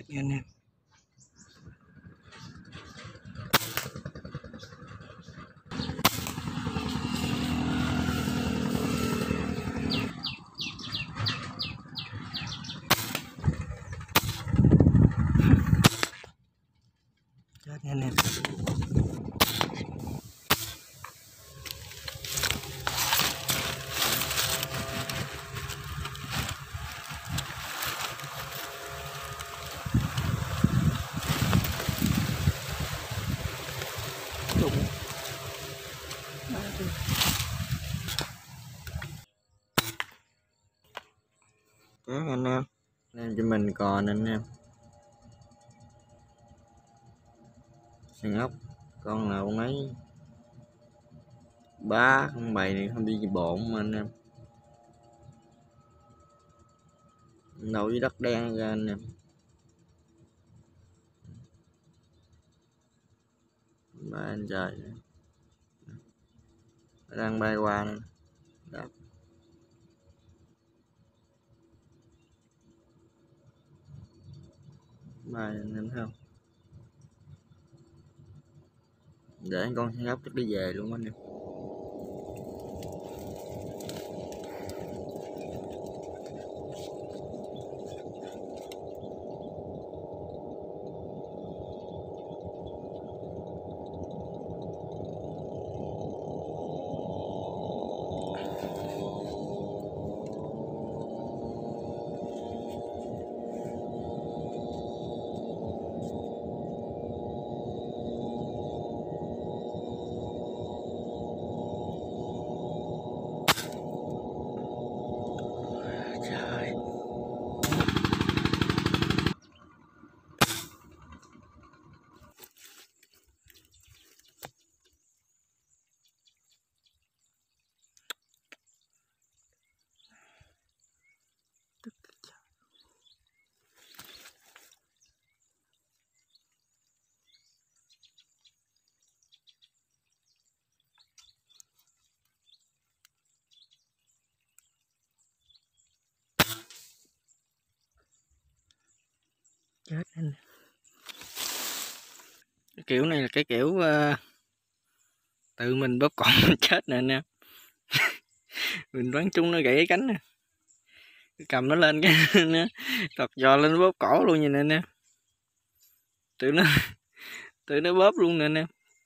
nha anh em. Chết nha anh em. Chết anh em. Nên cho mình còn anh em. Săn ốc con nào con ấy bá con bầy này không đi bộn mà anh em. Đâu với đất đen ra anh em. Ba anh trời nó đang bay qua nè. Đập. Bay anh em thấy không? Để con săn ốc chắc đi về luôn anh em. Trời. Chết anh. Cái kiểu này là cái kiểu tự mình bóp cỏ mình chết nè anh em. Mình đoán chung nó gãy cái cánh nè. Cầm nó lên cái nó tọt giò lên nó bóp cổ luôn nhìn nè anh em. Tự nó bóp luôn nè anh em.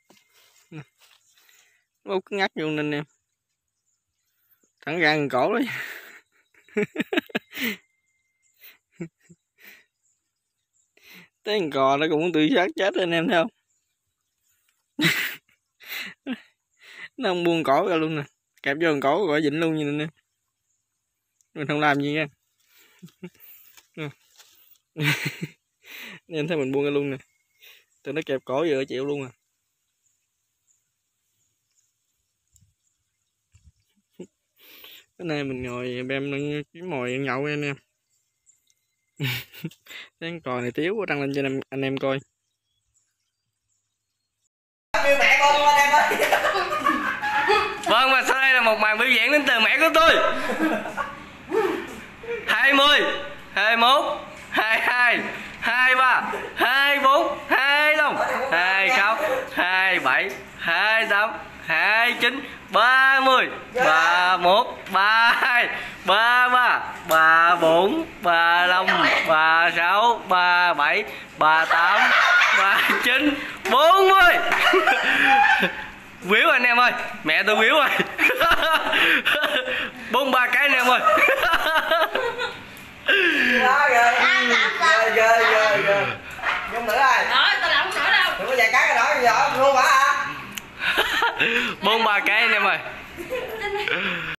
Bóp cứ ngắt luôn nè anh em. Thẳng ra gần cổ đấy. Tới con cò nó cũng muốn tự sát chết anh em thấy không? Nó không buông cổ ra luôn nè. Kẹp vô con cổ gọi dịnh luôn như nè. Mình không làm gì nha. Nên thấy mình buông ra luôn nè. Tụi nó kẹp cổ vừa chịu luôn à. Cái này mình ngồi bem kiếm mồi nhậu anh em. Cái con cò này tiếu quá, đăng lên cho anh em coi. Mẹ con luôn anh em ơi. Vâng, và sau đây là một màn biểu diễn đến từ mẹ của tôi. 20, 21, 22, 23, 24, 25, 26, 27, 28, 29, 30, 31, 32, 33, 34, 35, 36, 37, 38, 39, 40. Quýu anh em ơi, mẹ tôi quýu rồi. 43 cái anh em ơi. Đó rồi. Rồi. Nhung nữa rồi. Đó, tao làm không nổi đâu. Đừng có vài cái đó giờ luôn hả? 43 cái anh em ơi.